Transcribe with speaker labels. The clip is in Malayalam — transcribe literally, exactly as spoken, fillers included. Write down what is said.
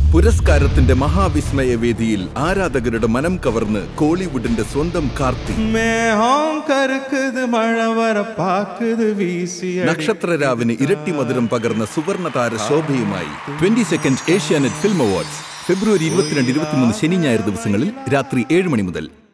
Speaker 1: പുരസ്കാരത്തിന്റെ മഹാവിസ്മയ വേദിയിൽ ആരാധകരുടെ മനം കവർന്ന് കോളിവുഡിന്റെ സ്വന്തം കാർത്തി. നക്ഷത്രരാവിന് ഇരട്ടി മധുരം പകർന്ന സുവർണതാര ശോഭയുമായി twenty second Asianet film awards ഫെബ്രുവരി ഇരുപത്തിരണ്ട് ഇരുപത്തിമൂന്ന് ശനി ഞായർ ദിവസങ്ങളിൽ രാത്രി ഏഴ് മണി മുതൽ.